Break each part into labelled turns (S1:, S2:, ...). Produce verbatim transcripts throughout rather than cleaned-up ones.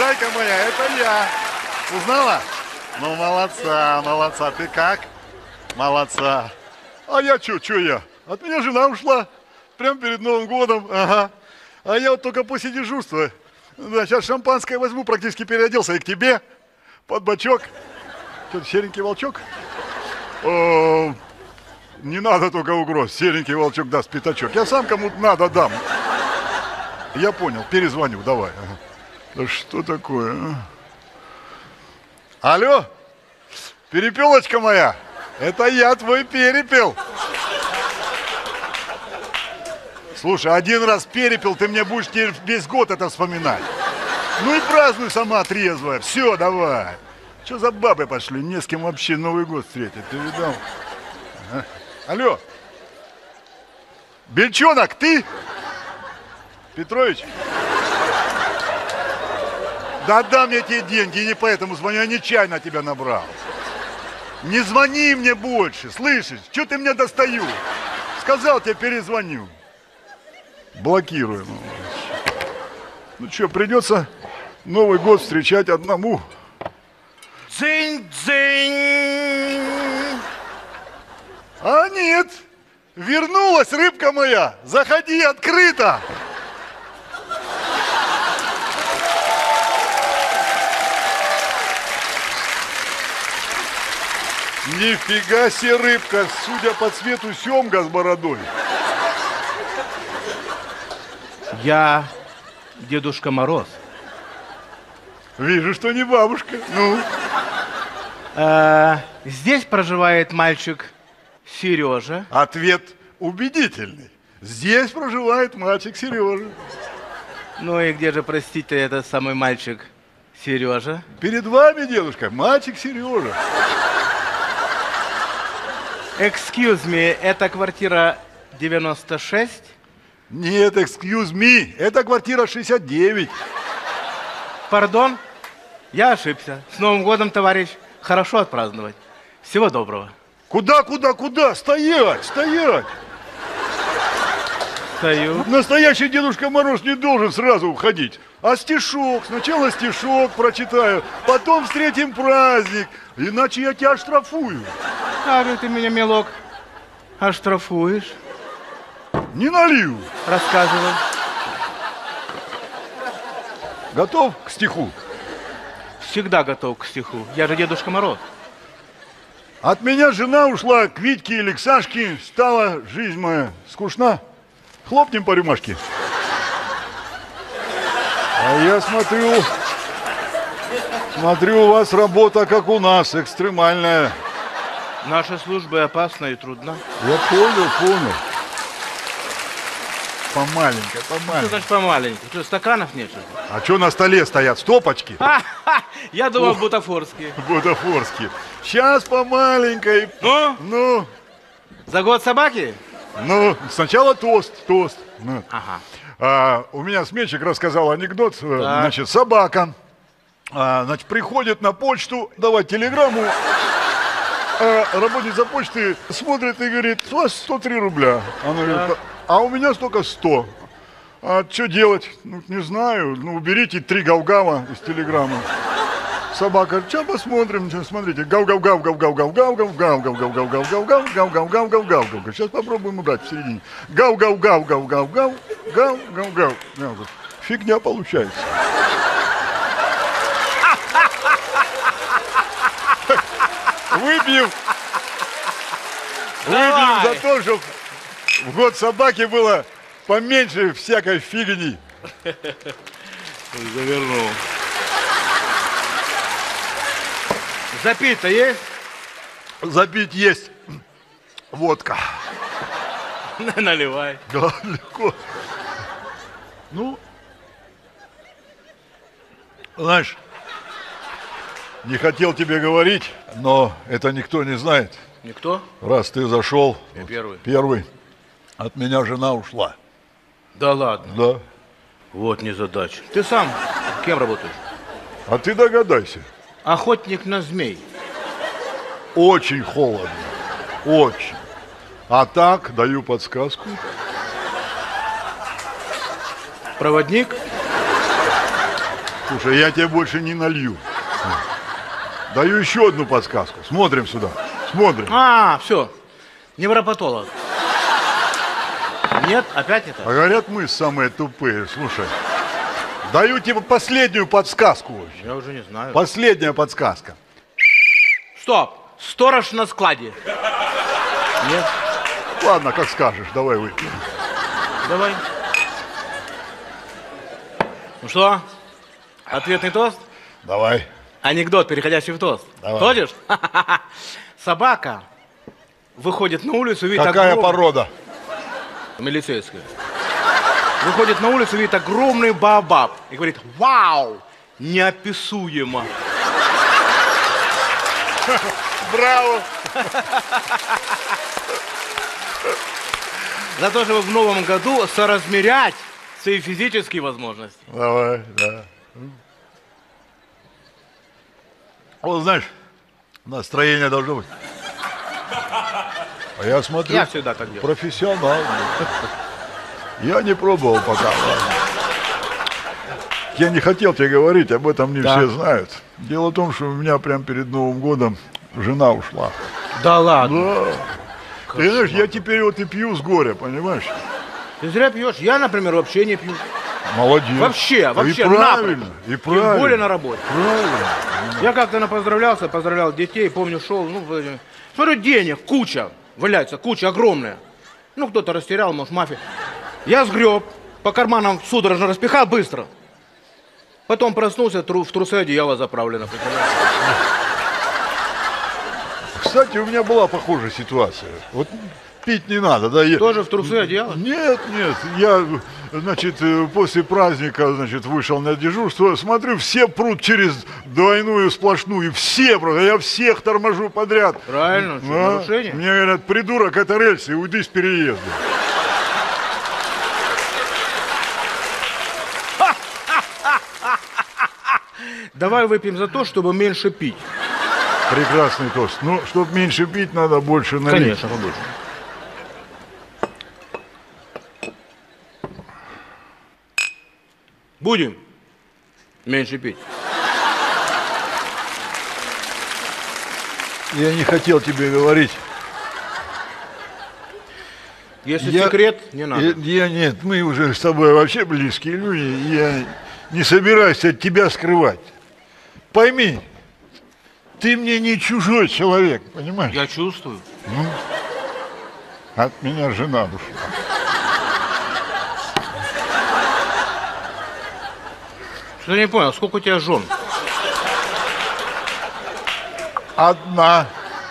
S1: Зайка моя, это я. Узнала? Ну, молодца, молодца. Ты как? Молодца. А я чё, чё я? От меня жена ушла. Прям перед Новым годом. Ага. А я вот только после дежурства. Да, сейчас шампанское возьму, практически переоделся и к тебе. Под бочок. Что-то серенький волчок? О, не надо только угроз. Серенький волчок даст пятачок. Я сам кому-то надо дам. Я понял, перезвоню, давай. Ага. Да что такое, а? Алло, перепелочка моя, это я твой перепел. Слушай, один раз перепел, ты мне будешь теперь весь год это вспоминать. Ну и празднуй сама трезвая. Все, давай. Что за бабы пошли? Не с кем вообще Новый год встретить, ты видал? Ага. Алло, Бельчонок, ты? Петрович? Да отдам я тебе деньги, и не поэтому звоню, я нечаянно тебя набрал. Не звони мне больше, слышишь? Что ты мне достаю? Сказал тебе, перезвоню. Блокирую. Ну что, придется Новый год встречать одному.
S2: Дзынь-дзынь!
S1: А нет, вернулась рыбка моя. Заходи, открыто. Нифига себе рыбка, судя по цвету, семга с бородой.
S2: Я Дедушка Мороз.
S1: Вижу, что не бабушка. Ну?
S2: А, здесь проживает мальчик Сережа.
S1: Ответ убедительный. Здесь проживает мальчик Сережа.
S2: Ну и где же, простите, этот самый мальчик Сережа?
S1: Перед вами, дедушка, мальчик Сережа.
S2: Excuse me, это квартира девяносто шесть?
S1: Нет, excuse me, это квартира шестьдесят девять.
S2: Пардон? Я ошибся. С Новым годом, товарищ. Хорошо отпраздновать. Всего доброго.
S1: Куда, куда, куда? Стоять, стоять.
S2: Стою.
S1: Настоящий Дедушка Мороз не должен сразу уходить. А стишок, сначала стишок прочитаю, потом встретим праздник. Иначе я тебя оштрафую.
S2: А ты меня, милок, оштрафуешь?
S1: Не налью.
S2: Рассказывай.
S1: Готов к стиху?
S2: Всегда готов к стиху. Я же Дедушка Мороз.
S1: От меня жена ушла к Витьке или к Сашке. Стала жизнь моя скучна. Хлопнем по рюмашке. А я смотрю, смотрю, у вас работа, как у нас, экстремальная.
S2: Наша служба опасна и трудна.
S1: Я понял, понял. Помаленько,
S2: Что
S1: помаленько.
S2: значит помаленько? Что, стаканов нет? Что ли?
S1: А что на столе стоят? Стопочки?
S2: А-ха! Я думал, бутафорские.
S1: Бутафорские. Сейчас помаленько.
S2: Ну?
S1: Ну,
S2: За год собаки?
S1: ну, сначала тост, тост. Ну.
S2: Ага.
S1: А, у меня сменщик рассказал анекдот. Так. Значит, собака, а, значит, приходит на почту давать телеграмму. А работница почты смотрит и говорит: у вас сто три рубля. Она говорит: а у меня столько сто. А что делать? Ну, не знаю. Ну, уберите три гав-гава из телеграммы. Собака: что посмотрим? Смотрите, гав-гав-гав-гав-гав-гав-гав-гав-гав-гав-гав-гав-гав-гав-гав. Сейчас попробуем убрать в середине. Гав-гав-гав-гав-гав-гав, гав-гав-гав. Фигня получается. Выпьем. Выпьем за то, чтобы в год собаки было поменьше всякой фигни.
S2: Завернул. Запить-то есть?
S1: Запить есть. Водка.
S2: Наливай.
S1: Да, легко. Ну, знаешь, не хотел тебе говорить, но это никто не знает.
S2: Никто?
S1: Раз ты зашел,
S2: Я первый.
S1: первый, от меня жена ушла.
S2: Да ладно.
S1: Да.
S2: Вот незадача. Ты сам кем работаешь?
S1: А ты догадайся.
S2: Охотник на змей.
S1: Очень холодно. Очень. А так, даю подсказку.
S2: Проводник?
S1: Слушай, я тебе больше не налью. Даю еще одну подсказку. Смотрим сюда. Смотрим.
S2: А, все. Невропатолог. Нет, опять это?
S1: А говорят, мы самые тупые. Слушай, даю тебе последнюю подсказку. вообще.
S2: Я уже не знаю.
S1: Последняя подсказка.
S2: Стоп. Сторож на складе. Нет?
S1: Ладно, как скажешь, давай выпьем.
S2: Давай. Ну что? Ответный тост?
S1: Давай.
S2: Анекдот, переходящий в тост.
S1: Давай.
S2: Ходишь? Собака выходит на улицу, видит
S1: Какая
S2: огром-
S1: порода?
S2: Милицейская. Выходит на улицу, видит огромный баобаб и говорит: вау, неописуемо.
S1: Браво!
S2: За то, чтобы в новом году соразмерять свои физические возможности.
S1: Давай, да. Вот знаешь, настроение должно быть. А я смотрю,
S2: Я всегда так делаю.
S1: профессионал. Я не пробовал пока. ладно. Я не хотел тебе говорить, об этом не
S2: Да.
S1: все знают. Дело в том, что у меня прямо перед Новым годом жена ушла.
S2: Да ладно.
S1: Да. Ты знаешь, я теперь вот и пью с горя, понимаешь?
S2: Ты зря пьешь. Я, например, вообще не пью.
S1: Молодец.
S2: Вообще, вообще,
S1: И правильно,
S2: напрочь.
S1: и правильно.
S2: Тем более на работе.
S1: Правильно.
S2: Я как-то на поздравлялся, поздравлял детей, помню, шел, ну, в- смотрю, денег куча, валяется, куча огромная. Ну, кто-то растерял, может, мафия. Я сгреб, по карманам судорожно распихал быстро. Потом проснулся, тру- в трусы одеяло заправлено. представляешь?
S1: Кстати, у меня была похожая ситуация. Вот пить не надо, да? Я...
S2: Тоже в трусы одеяло?
S1: Нет, нет, я, значит, э, после праздника, значит, вышел на дежурство, смотрю, все прут через двойную сплошную, все просто, я всех торможу подряд.
S2: Правильно, что,
S1: А?
S2: нарушение?
S1: Мне говорят, придурок, это рельсы, уйди с переезда.
S2: Давай выпьем за то, чтобы меньше пить.
S1: Прекрасный тост. Ну, чтобы меньше пить, надо больше налить.
S2: Конечно, побольше. Будем меньше пить.
S1: Я не хотел тебе говорить.
S2: Если
S1: Я-
S2: секрет, не надо.
S1: Я, я нет, мы уже с тобой вообще близкие люди. Я не собираюсь от тебя скрывать. Пойми, ты мне не чужой человек, понимаешь?
S2: Я чувствую.
S1: От меня жена ушла.
S2: Что я не понял, сколько у тебя жен?
S1: Одна.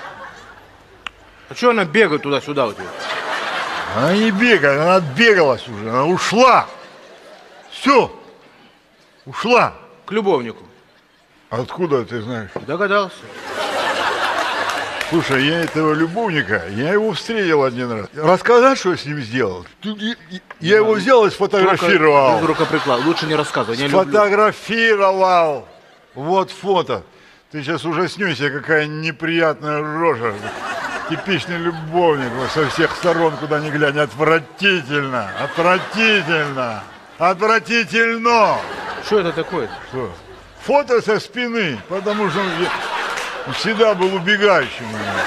S2: А что она бегает туда-сюда у тебя?
S1: Она не бегает, она отбегалась уже, она ушла. Все, ушла.
S2: К любовнику.
S1: Откуда ты знаешь?
S2: Догадался.
S1: Слушай, я этого любовника, я его встретил один раз. Рассказать, что я с ним сделал? Тут я- Я его взял и сфотографировал.
S2: Без рукоприклада. Лучше не рассказывай. Я люблю.
S1: Сфотографировал. Вот фото. Ты сейчас ужаснешься, какая неприятная рожа. Типичный любовник вот, со всех сторон, куда ни глянь. Отвратительно, отвратительно, отвратительно.
S2: Что это такое?
S1: Что? Фото со спины, потому что я всегда был убегающим.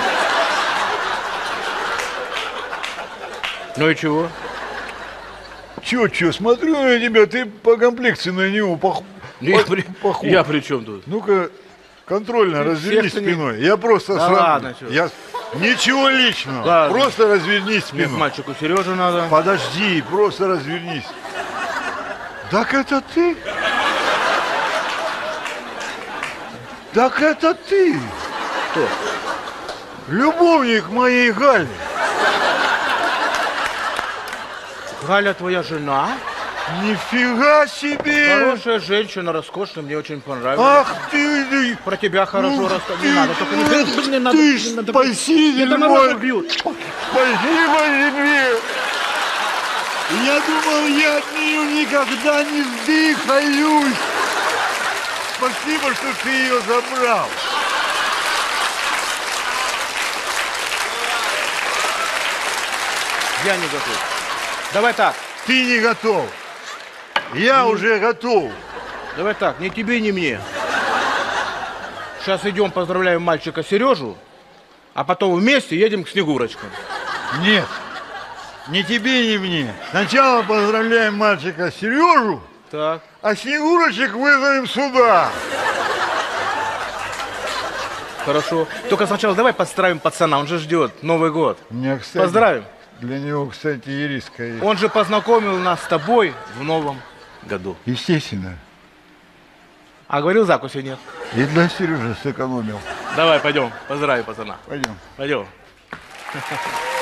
S2: Ну и чего?
S1: Чё, чё, смотрю на тебя, ты по комплекции на него пох...
S2: Я,
S1: по-
S2: при...
S1: похож.
S2: я при чем тут?
S1: Ну-ка, контрольно,
S2: Ты
S1: развернись
S2: всех-то не-
S1: спиной. Я просто
S2: Да
S1: сра-
S2: ладно, чё.
S1: Я... Ничего личного.
S2: Ладно.
S1: Просто развернись
S2: Нет,
S1: спиной.
S2: мальчику Сережу надо.
S1: Подожди, просто развернись. Так это ты? Так это ты?
S2: Кто?
S1: Любовник моей Гали.
S2: Галя твоя жена?
S1: Нифига себе!
S2: Хорошая женщина, роскошная, мне очень понравилась.
S1: Ах ты! ты-
S2: Про тебя хорошо
S1: Ну,
S2: рассказывать.
S1: ты,
S2: Не надо, только не,
S1: ты,
S2: не надо.
S1: ты
S2: не надо.
S1: спаситель
S2: Это
S1: мой!
S2: мороженое бьют.
S1: Спасибо тебе! Я думал, я от нее никогда не сдыхаюсь! Спасибо, что ты ее забрал!
S2: Я не готов. Давай так.
S1: Ты не готов! Я уже готов!
S2: Давай так, ни тебе, ни мне. Сейчас идем поздравляем мальчика Сережу, а потом вместе едем к Снегурочкам.
S1: Нет, ни тебе, ни мне. Сначала поздравляем мальчика Сережу,
S2: Так.
S1: а Снегурочек вызовем сюда.
S2: Хорошо. Только сначала давай поздравим пацана, он же ждет Новый год.
S1: У меня, кстати,
S2: Поздравим.
S1: Для него, кстати, ириска есть.
S2: Он же познакомил нас с тобой в Новом году.
S1: Естественно.
S2: А говорил, закуси нет.
S1: И для Сережи сэкономил.
S2: Давай, пойдем, поздравим пацана.
S1: Пойдем.
S2: Пойдем.